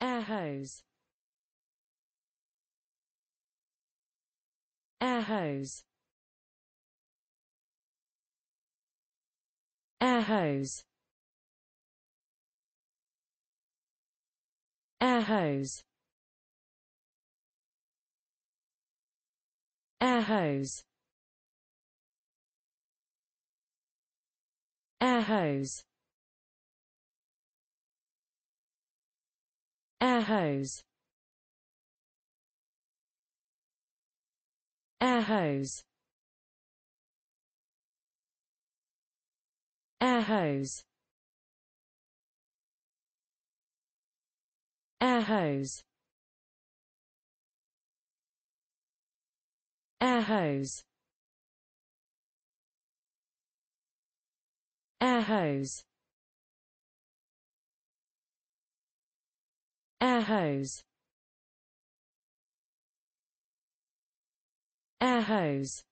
air hose, air hose, air hose, air hose, air hose, air hose, air hose, air hose, air hose, air hose, air hose, air hose, air hose, air hose,